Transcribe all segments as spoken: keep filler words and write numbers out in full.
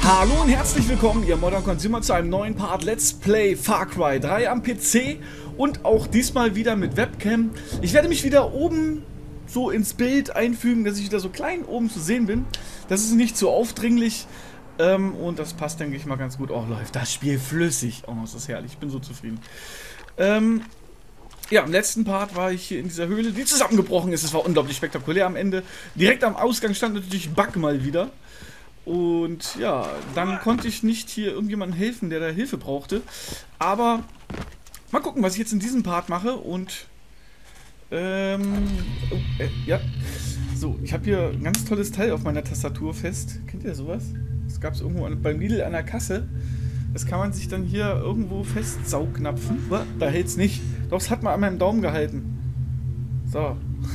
Hallo und herzlich willkommen, ihr Modern Consumer, zu einem neuen Part Let's Play Far Cry drei am P C und auch diesmal wieder mit Webcam. Ich werde mich wieder oben so ins Bild einfügen, dass ich wieder so klein oben zu sehen bin. Das ist nicht so aufdringlich ähm, und das passt, denke ich mal, ganz gut. Oh, läuft das Spiel flüssig. Oh, ist das herrlich. Ich bin so zufrieden. Ähm, ja, im letzten Part war ich hier in dieser Höhle, die zusammengebrochen ist. Es war unglaublich spektakulär am Ende. Direkt am Ausgang stand natürlich Bug mal wieder. Und ja, dann konnte ich nicht hier irgendjemandem helfen, der da Hilfe brauchte. Aber mal gucken, was ich jetzt in diesem Part mache. Und ähm, oh, äh, ja, so, ich habe hier ein ganz tolles Teil auf meiner Tastatur fest. Kennt ihr sowas? Das gab es irgendwo an, beim Lidl an der Kasse. Das kann man sich dann hier irgendwo festsaugnapfen. Da hält es nicht. Doch, es hat mal an meinem Daumen gehalten. So.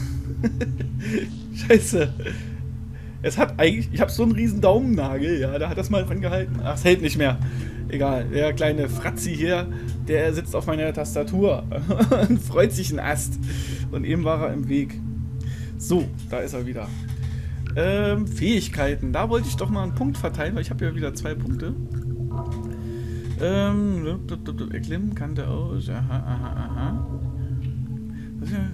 Scheiße. Es hat eigentlich, ich habe so einen riesen Daumennagel, ja, da hat das mal dran gehalten. Ach, es hält nicht mehr. Egal, der kleine Fratzi hier, der sitzt auf meiner Tastatur und freut sich ein Ast. Und eben war er im Weg. So, da ist er wieder. Ähm, Fähigkeiten, da wollte ich doch mal einen Punkt verteilen, weil ich habe ja wieder zwei Punkte. Ähm, erklimmen, Kante aus, aha, aha, aha. Was ist ja?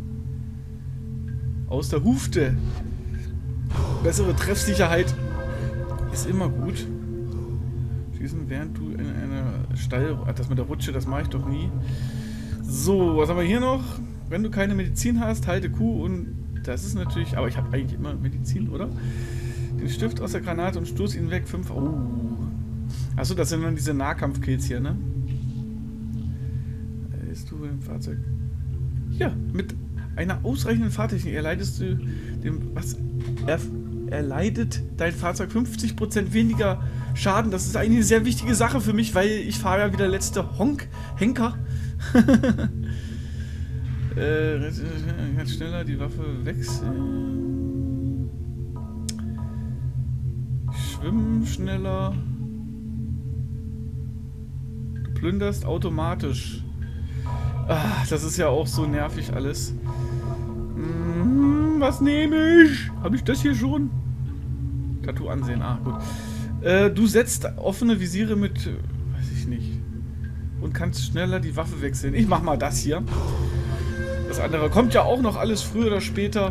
Aus der Hufte. Bessere Treffsicherheit ist immer gut. Schießen, während du in einer Steil... Das mit der Rutsche, das mache ich doch nie. So, was haben wir hier noch? Wenn du keine Medizin hast, halte Q und... Das ist natürlich... Aber ich habe eigentlich immer Medizin, oder? Den Stift aus der Granate und stoß ihn weg. fünf... Oh. Achso, das sind dann diese Nahkampf-Kills hier, ne? Ist du im Fahrzeug... Ja, mit einer ausreichenden Fahrtechnik erleidest du dem... Was... Er, erleidet dein Fahrzeug fünfzig Prozent weniger Schaden. Das ist eigentlich eine sehr wichtige Sache für mich, weil ich fahre ja wie der letzte Honk, Henker. äh, ganz schneller die Waffe wechseln. Schwimmen schneller. Du plünderst automatisch. Ah, das ist ja auch so nervig alles. Was nehme ich? Habe ich das hier schon? Tattoo ansehen, ah, gut. Äh, du setzt offene Visiere mit, äh, weiß ich nicht. Und kannst schneller die Waffe wechseln. Ich mach mal das hier. Das andere kommt ja auch noch alles früher oder später.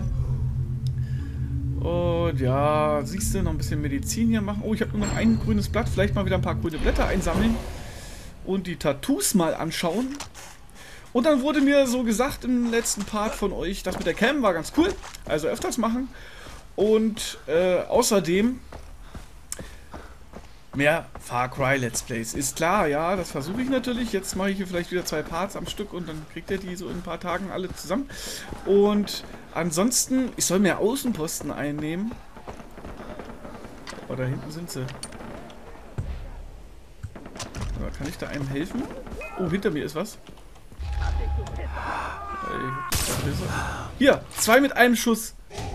Und ja, siehst du, noch ein bisschen Medizin hier machen. Oh, ich habe nur noch ein grünes Blatt. Vielleicht mal wieder ein paar grüne Blätter einsammeln. Und die Tattoos mal anschauen. Und dann wurde mir so gesagt im letzten Part von euch, das mit der Cam war ganz cool. Also öfters machen. Und äh, außerdem mehr Far Cry Let's Plays. Ist klar, ja, das versuche ich natürlich. Jetzt mache ich hier vielleicht wieder zwei Parts am Stück und dann kriegt ihr die so in ein paar Tagen alle zusammen. Und ansonsten, ich soll mehr Außenposten einnehmen. Oh, da hinten sind sie. Oder kann ich da einem helfen? Oh, hinter mir ist was. Hier, zwei mit einem Schuss.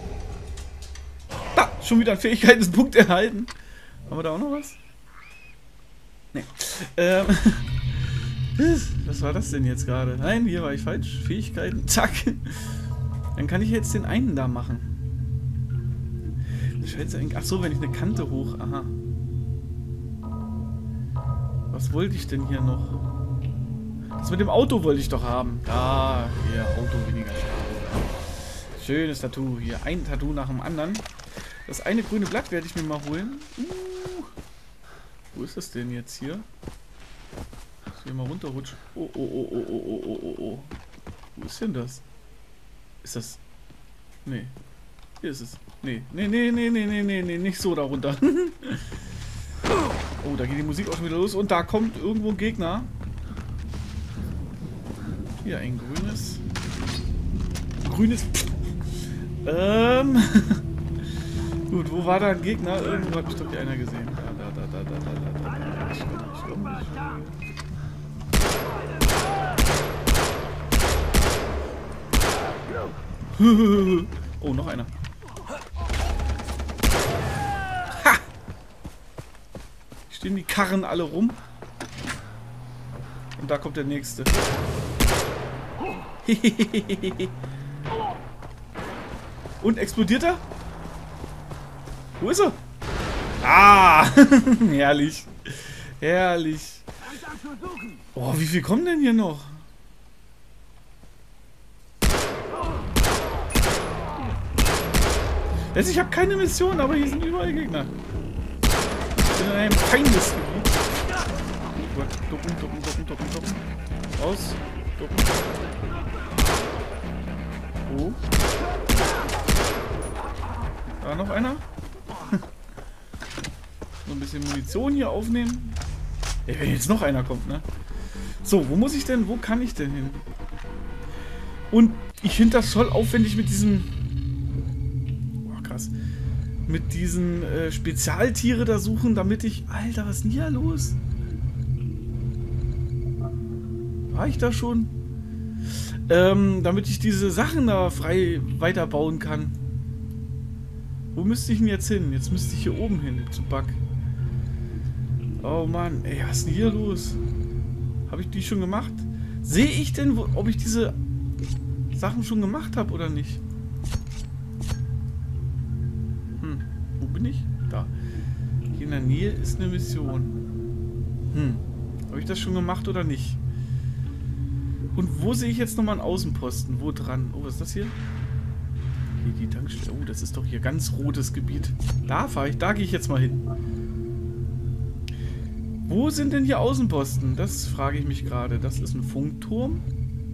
Da, schon wieder ein Fähigkeitenpunkt erhalten. Haben wir da auch noch was? Nee. Ähm. Was war das denn jetzt gerade? Nein, hier war ich falsch. Fähigkeiten, zack. Dann kann ich jetzt den einen da machen. Ach so, wenn ich eine Kante hoch. Aha. Was wollte ich denn hier noch? Das mit dem Auto wollte ich doch haben. Da, hier, Auto weniger Schaden. Schönes Tattoo hier. Ein Tattoo nach dem anderen. Das eine grüne Blatt werde ich mir mal holen. Uh, wo ist das denn jetzt hier? Ich will mal runterrutschen. Oh, oh, oh, oh, oh, oh, oh, oh, oh. Wo ist denn das? Ist das... Nee. Hier ist es. Nee, nee, nee, nee, nee, nee, nee, nee, nicht so da runter. Oh, da geht die Musik auch schon wieder los. Und da kommt irgendwo ein Gegner. Hier ein grünes. Grünes. Ähm. Gut, wo war da ein Gegner? Irgendwo hat bestimmt einer gesehen. Da, da, da, da, da, da, da, da. Ich komm, ich komm, ich komm. Oh, noch einer. Ha! Stehen die Karren alle rum. Und da kommt der nächste. Und explodiert er? Wo ist er? Ah! Herrlich. Herrlich. Oh, wie viel kommen denn hier noch? Jetzt, ich habe keine Mission, aber hier sind überall Gegner. Ich bin in einem Feindesgebiet. Ducken, ducken, ducken, ducken, ducken. Raus. Ducken. Oh. Da noch einer. So ein bisschen Munition hier aufnehmen. Ey, wenn jetzt noch einer kommt, ne? So, wo muss ich denn, wo kann ich denn hin? Und ich finde das voll aufwendig mit diesem... Oh, krass. Mit diesen äh, Spezialtiere da suchen, damit ich... Alter, was ist denn hier los? War ich da schon? Ähm, damit ich diese Sachen da frei weiterbauen kann. Wo müsste ich denn jetzt hin? Jetzt müsste ich hier oben hin, zu Bug. Oh Mann, ey, was ist denn hier los? Habe ich die schon gemacht? Sehe ich denn, wo, ob ich diese Sachen schon gemacht habe oder nicht? Hm, wo bin ich? Da. Hier in der Nähe ist eine Mission. Hm, habe ich das schon gemacht oder nicht? Und wo sehe ich jetzt nochmal einen Außenposten? Wo dran? Oh, was ist das hier? Hier die Tankstelle. Oh, das ist doch hier ganz rotes Gebiet. Da fahre ich, da gehe ich jetzt mal hin. Wo sind denn hier Außenposten? Das frage ich mich gerade. Das ist ein Funkturm.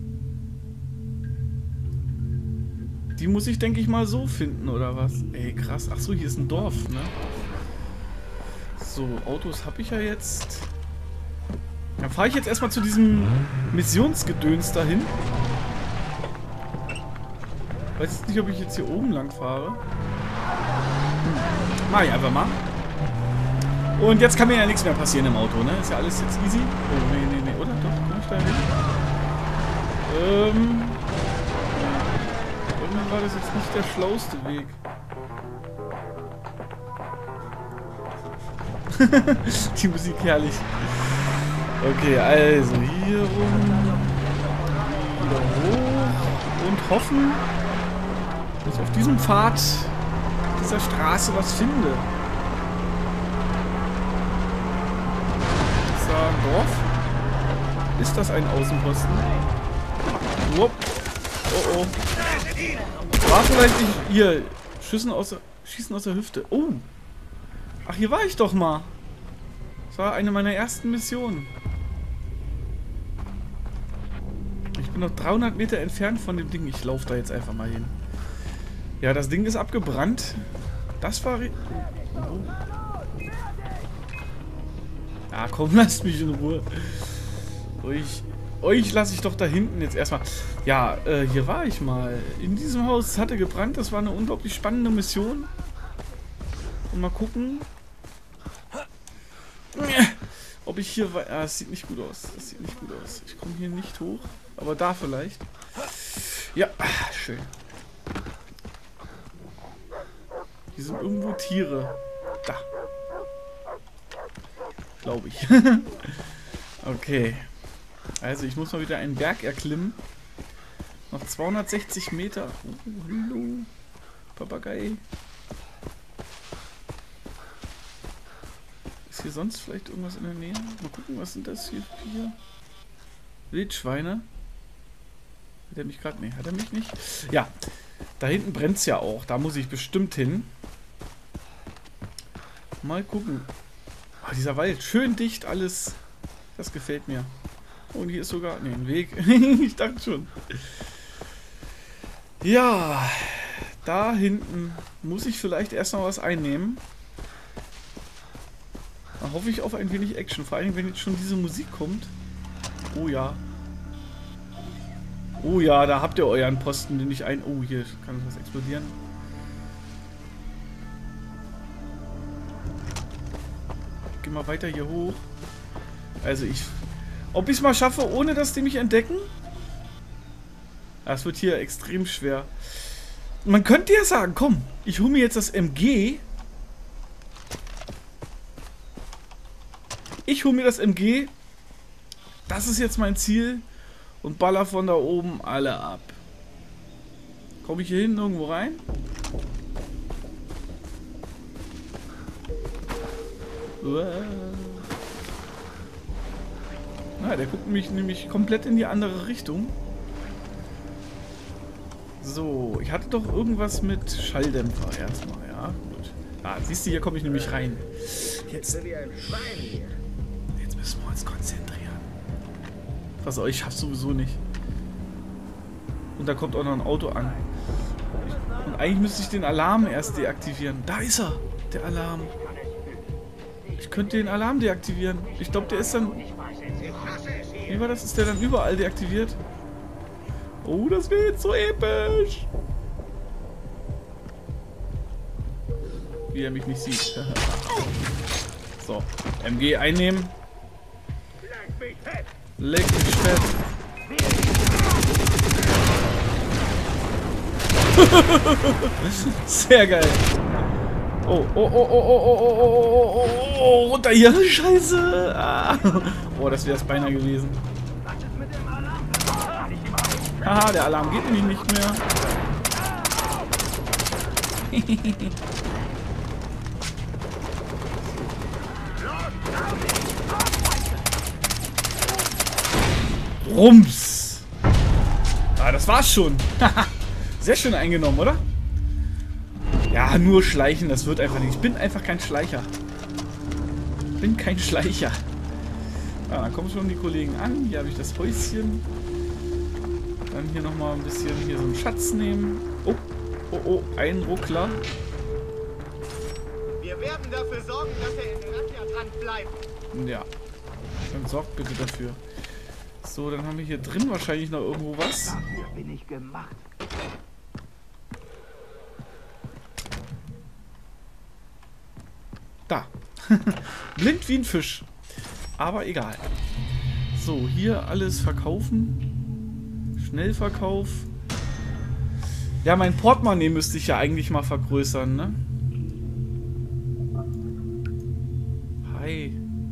Die muss ich, denke ich mal, so finden, oder was? Ey, krass. Ach so, hier ist ein Dorf, ne? So, Autos habe ich ja jetzt. Dann fahre ich jetzt erstmal zu diesem Missionsgedöns dahin. Weiß jetzt nicht, ob ich jetzt hier oben lang fahre. Hm. Mach ich einfach mal. Und jetzt kann mir ja nichts mehr passieren im Auto, ne? Ist ja alles jetzt easy. Oh, nee, nee, nee. Oder? Doch, komm ich da hin? Ähm. Irgendwie war das jetzt nicht der schlauste Weg. Die Musik herrlich. Okay, also hier rum. Wieder hoch. Und hoffen, dass ich auf diesem Pfad dieser Straße was finde. Ist da ein Dorf? Ist das ein Außenposten? Wupp. Oh oh. War vielleicht nicht hier. Schießen aus der, Schießen aus der Hüfte. Oh. Ach, hier war ich doch mal. Das war eine meiner ersten Missionen. Ich bin noch dreihundert Meter entfernt von dem Ding. Ich laufe da jetzt einfach mal hin. Ja, das Ding ist abgebrannt. Das war... Oh. Ja, komm, lasst mich in Ruhe. Euch, euch lasse ich doch da hinten jetzt erstmal... Ja, äh, hier war ich mal. In diesem Haus, es hatte gebrannt. Das war eine unglaublich spannende Mission. Und mal gucken... Ob ich hier... Ah, es sieht nicht gut aus. Das sieht nicht gut aus. Ich komme hier nicht hoch. Aber da vielleicht. Ja, schön. Hier sind irgendwo Tiere. Da. Glaube ich. Okay. Also ich muss mal wieder einen Berg erklimmen. Noch zweihundertsechzig Meter. Oh, hallo. Papagei. Ist hier sonst vielleicht irgendwas in der Nähe? Mal gucken, was sind das hier für Wildschweine? Hat er mich gerade... Nee, hat er mich nicht? Ja, da hinten brennt es ja auch. Da muss ich bestimmt hin. Mal gucken. Oh, dieser Wald, schön dicht alles. Das gefällt mir. Und hier ist sogar... Nee, ein Weg. Ich dachte schon. Ja, da hinten muss ich vielleicht erst noch was einnehmen. Da hoffe ich auf ein wenig Action. Vor allem, wenn jetzt schon diese Musik kommt. Oh ja. Oh ja, da habt ihr euren Posten, den ich ein... Oh, hier kann was explodieren. Ich geh mal weiter hier hoch. Also ich... Ob ich es mal schaffe, ohne dass die mich entdecken? Das wird hier extrem schwer. Man könnte ja sagen, komm, ich hole mir jetzt das M G. Ich hole mir das M G. Das ist jetzt mein Ziel. Und baller von da oben alle ab. Komme ich hier hinten irgendwo rein? Na, der guckt mich nämlich komplett in die andere Richtung. So, ich hatte doch irgendwas mit Schalldämpfer erstmal, ja? Gut. Ah, siehst du, hier komme ich nämlich rein. Jetzt, jetzt müssen wir uns konzentrieren. Pass auf, ich schaff's sowieso nicht. Und da kommt auch noch ein Auto an. Und eigentlich müsste ich den Alarm erst deaktivieren. Da ist er, der Alarm. Ich könnte den Alarm deaktivieren. Ich glaube, der ist dann... Wie war das? Ist der dann überall deaktiviert? Oh, das wäre jetzt so episch. Wie er mich nicht sieht. So, M G einnehmen. Leg mich fett. Sehr geil. Oh, oh, oh, oh, oh, oh, oh, oh, oh, oh, runter hier. Scheiße. Ah. Oh, das wäre es beinahe gewesen. Haha, der Alarm geht nämlich nicht mehr. Rums. Ah, das war's schon. Sehr schön eingenommen, oder? Ja, nur schleichen, das wird einfach nicht. Ich bin einfach kein Schleicher. Ich bin kein Schleicher. Ah, dann kommen schon die Kollegen an. Hier habe ich das Häuschen. Dann hier nochmal ein bisschen hier so einen Schatz nehmen. Oh, oh, oh, ein Ruckler. Wir werden dafür sorgen, dass er in Razzia dran bleibt. Ja. Dann sorgt bitte dafür. So, dann haben wir hier drin wahrscheinlich noch irgendwo was. Dafür bin ich gemacht. Da. Blind wie ein Fisch. Aber egal. So, hier alles verkaufen. Schnellverkauf. Ja, mein Portemonnaie müsste ich ja eigentlich mal vergrößern, ne? Hi.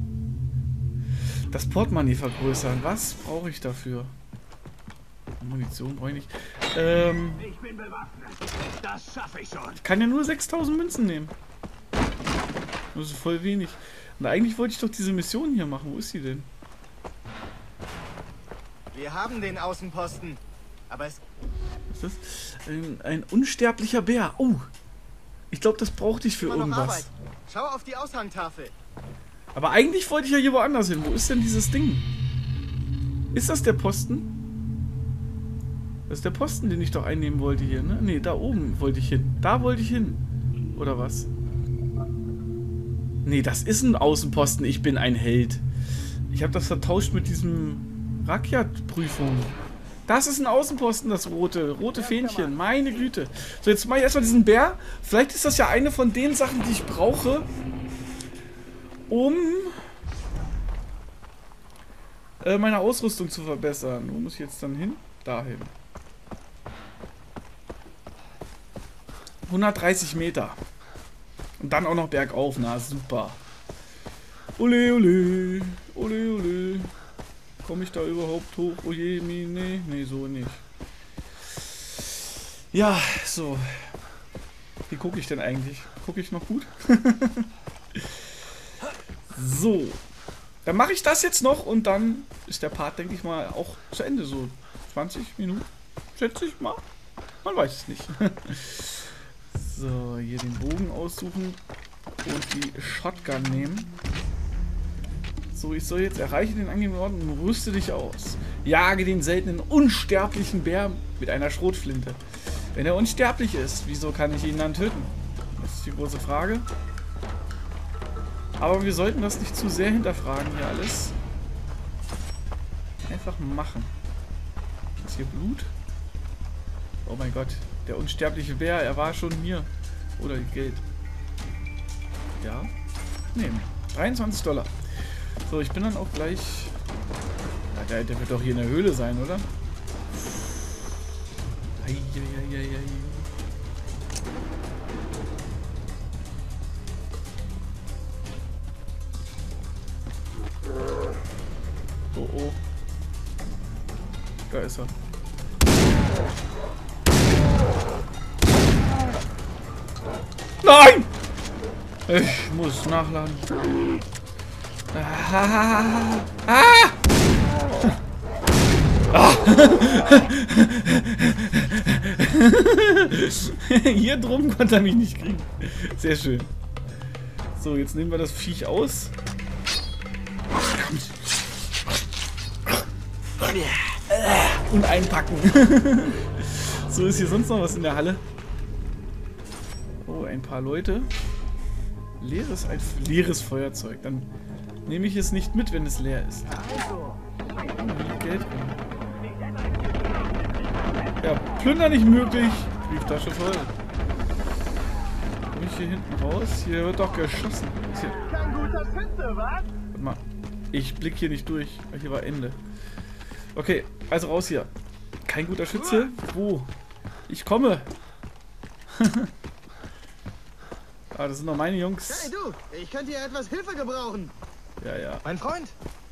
Das Portemonnaie vergrößern. Was brauche ich dafür? Munition brauche ich nicht. Ähm, Ich bin bewaffnet. Das schaffe ich schon. ich kann ja nur sechstausend Münzen nehmen. Das ist voll wenig. Und eigentlich wollte ich doch diese Mission hier machen. Wo ist sie denn? Wir haben den Außenposten. Aber es... Was ist das? Ein, ein unsterblicher Bär. Oh. Ich glaube, das brauchte ich für immer noch irgendwas. Arbeit. Schau auf die Aushangtafel. Aber eigentlich wollte ich ja hier woanders hin. Wo ist denn dieses Ding? Ist das der Posten? Das ist der Posten, den ich doch einnehmen wollte hier, ne? Ne, da oben wollte ich hin. Da wollte ich hin. Oder was? Nee, das ist ein Außenposten. Ich bin ein Held. Ich habe das vertauscht mit diesem Rakiat-Prüfung. Das ist ein Außenposten, das rote. Rote Fähnchen. Meine Güte. So, jetzt mache ich erstmal diesen Bär. Vielleicht ist das ja eine von den Sachen, die ich brauche, um äh, meine Ausrüstung zu verbessern. Wo muss ich jetzt dann hin? Dahin. hundertdreißig Meter. Und dann auch noch bergauf. Na, super. Ole, ole. Ole, ole. Komme ich da überhaupt hoch? Oh je, nee, nee, so nicht. Ja, so. Wie gucke ich denn eigentlich? Gucke ich noch gut? So. Dann mache ich das jetzt noch und dann ist der Part, denke ich mal, auch zu Ende. So zwanzig Minuten, schätze ich mal. Man weiß es nicht. So, hier den Bogen aussuchen und die Shotgun nehmen. So, ich soll jetzt erreiche den angegebenen Ort und rüste dich aus. Jage den seltenen, unsterblichen Bär mit einer Schrotflinte. Wenn er unsterblich ist, wieso kann ich ihn dann töten? Das ist die große Frage. Aber wir sollten das nicht zu sehr hinterfragen hier alles. Einfach machen. Ist hier Blut? Oh mein Gott. Der unsterbliche Bär, er war schon hier. Oder Geld. Ja. Nehmen. dreiundzwanzig Dollar. So, ich bin dann auch gleich... Ja, der, der wird doch hier in der Höhle sein, oder? Eieieiei. Oh oh. Da ist er. Nein! Ich muss nachladen. Ah! Ah! Ah! Hier drum konnte er mich nicht kriegen. Sehr schön. So, jetzt nehmen wir das Viech aus. Und einpacken. So, ist hier sonst noch was in der Halle? Oh, ein paar Leute. Leeres, ein leeres Feuerzeug. Dann nehme ich es nicht mit, wenn es leer ist. Oh, Geld drin. Ja, Plünder nicht möglich. Brieftasche voll. Komme ich hier hinten raus? Hier wird doch geschossen. Ist hier... Kein guter Schütze, was? Warte mal. Ich blick hier nicht durch. Hier war Ende. Okay, also raus hier. Kein guter Schütze? Wo? Ich komme. Ah, das sind noch meine Jungs. Hey du, ich könnte hier etwas Hilfe gebrauchen. Ja, ja. Mein Freund.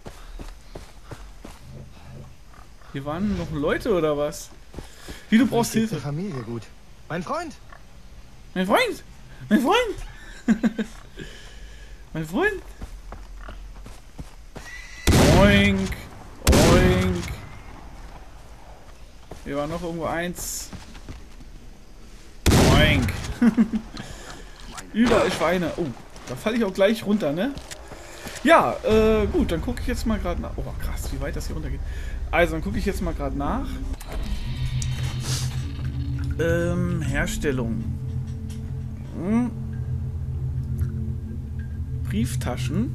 Hier waren noch Leute oder was? Wie, du brauchst Hilfe? Familie gut. Mein Freund. Mein Freund! Mein Freund! Mein Freund! Oink! Oink! Hier war noch irgendwo eins. Oink! Überall Schweine. Oh, da falle ich auch gleich runter, ne? Ja, äh, gut, dann gucke ich jetzt mal gerade nach. Oh, krass, wie weit das hier runtergeht. Also, dann gucke ich jetzt mal gerade nach. Ähm, Herstellung. Hm. Brieftaschen.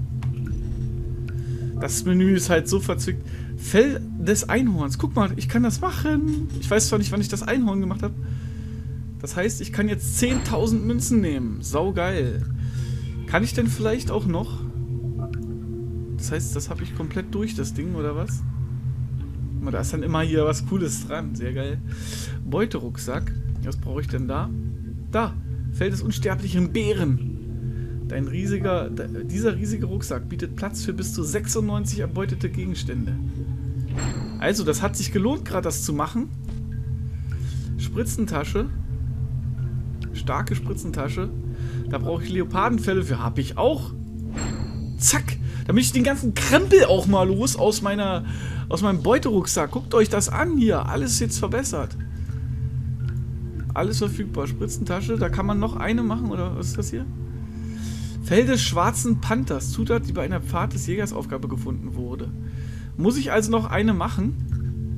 Das Menü ist halt so verzwickt. Fell des Einhorns. Guck mal, ich kann das machen. Ich weiß zwar nicht, wann ich das Einhorn gemacht habe. Das heißt, ich kann jetzt zehntausend Münzen nehmen. Saugeil. Kann ich denn vielleicht auch noch? Das heißt, das habe ich komplett durch, das Ding, oder was? Da ist dann immer hier was Cooles dran. Sehr geil. Beuterucksack. Was brauche ich denn da? Da. Feld des unsterblichen Bären. Dein riesiger, dieser riesige Rucksack bietet Platz für bis zu sechsundneunzig erbeutete Gegenstände. Also, das hat sich gelohnt, gerade das zu machen. Spritzentasche. Starke Spritzentasche. Da brauche ich Leopardenfelle für. Habe ich auch. Zack. Damit ich den ganzen Krempel auch mal los aus meiner, aus meinem Beuterucksack. Guckt euch das an hier. Alles jetzt verbessert. Alles verfügbar. Spritzentasche. Da kann man noch eine machen. Oder was ist das hier? Fell des schwarzen Panthers. Zutat, die bei einer Pfad des Jägers Aufgabe gefunden wurde. Muss ich also noch eine machen?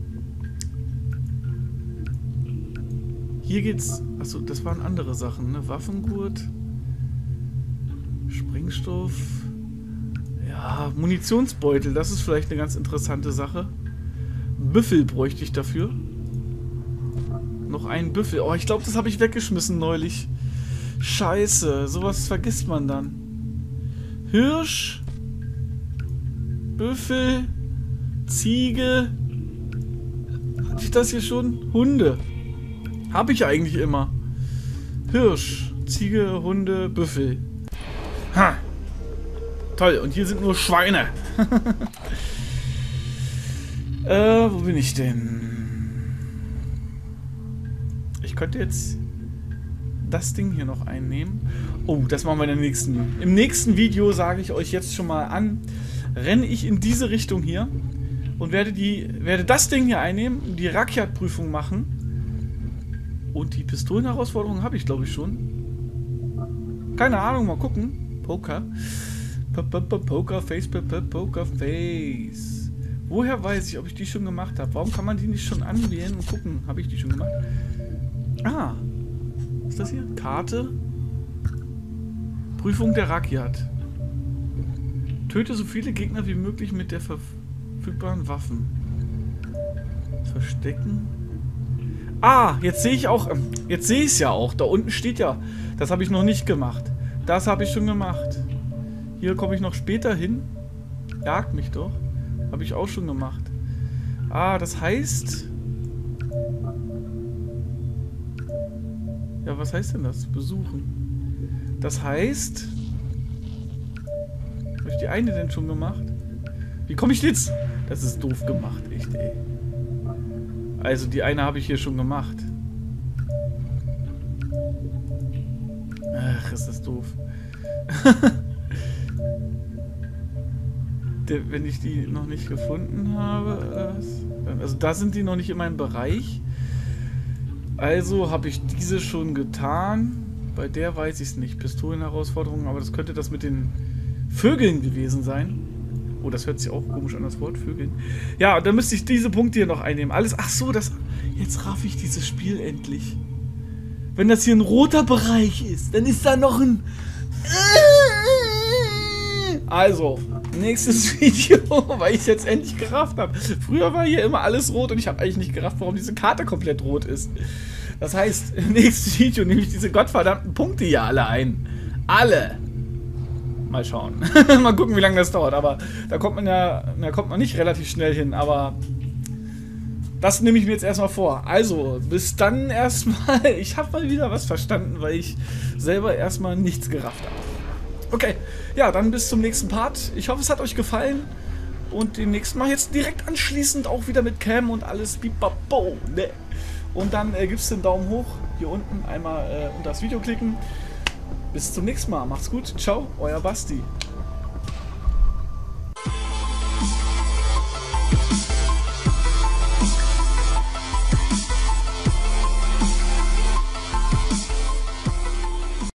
Hier geht's... Achso, das waren andere Sachen, ne? Waffengurt. Sprengstoff. Ja, Munitionsbeutel. Das ist vielleicht eine ganz interessante Sache. Büffel bräuchte ich dafür. Noch einen Büffel. Oh, ich glaube, das habe ich weggeschmissen neulich. Scheiße, sowas vergisst man dann. Hirsch. Büffel. Ziege. Hatte ich das hier schon? Hunde. Habe ich eigentlich immer. Hirsch, Ziege, Hunde, Büffel. Ha! Toll, und hier sind nur Schweine. äh, wo bin ich denn? Ich könnte jetzt das Ding hier noch einnehmen. Oh, das machen wir in der nächsten. Im nächsten Video sage ich euch jetzt schon mal an, renne ich in diese Richtung hier und werde die, werde das Ding hier einnehmen, die Rakiat-Prüfung machen. Und die Pistolen-Herausforderung habe ich, glaube ich, schon. Keine Ahnung, mal gucken. Poker. Poker Face, Poker Face. Woher weiß ich, ob ich die schon gemacht habe? Warum kann man die nicht schon anwählen und gucken? Habe ich die schon gemacht? Ah. Was ist das hier? Karte. Prüfung der Rakiat. Töte so viele Gegner wie möglich mit der verfügbaren Waffen. Verstecken. Ah, jetzt sehe ich auch, jetzt sehe ich es ja auch. Da unten steht ja, das habe ich noch nicht gemacht. Das habe ich schon gemacht. Hier komme ich noch später hin. Jagt mich doch. Habe ich auch schon gemacht. Ah, das heißt... Ja, was heißt denn das? Besuchen. Das heißt... Habe ich die eine denn schon gemacht? Wie komme ich jetzt? Das ist doof gemacht, echt, ey. Also die eine habe ich hier schon gemacht. Ach, ist das doof. Der, wenn ich die noch nicht gefunden habe, oder was? Also da sind die noch nicht in meinem Bereich. Also habe ich diese schon getan. Bei der weiß ich es nicht. Pistolenherausforderungen, aber das könnte das mit den Vögeln gewesen sein. Oh, das hört sich auch komisch an, das Wort Vögeln. Ja, dann müsste ich diese Punkte hier noch einnehmen. Alles, ach so, das, jetzt raff ich dieses Spiel endlich. Wenn das hier ein roter Bereich ist, dann ist da noch ein... Also, nächstes Video, weil ich es jetzt endlich gerafft habe. Früher war hier immer alles rot und ich habe eigentlich nicht gerafft, warum diese Karte komplett rot ist. Das heißt, im nächsten Video nehme ich diese gottverdammten Punkte hier alle ein. Alle. Mal schauen. Mal gucken, wie lange das dauert. Aber da kommt man ja, da kommt man nicht relativ schnell hin. Aber das nehme ich mir jetzt erstmal vor. Also, bis dann erstmal. Ich habe mal wieder was verstanden, weil ich selber erstmal nichts gerafft habe. Okay, ja, dann bis zum nächsten Part. Ich hoffe, es hat euch gefallen. Und den nächsten Mal jetzt direkt anschließend auch wieder mit Cam und alles. Bibabo, ne? Und dann äh, gibt es den Daumen hoch. Hier unten einmal äh, unter das Video klicken. Bis zum nächsten Mal. Macht's gut. Ciao, euer Basti.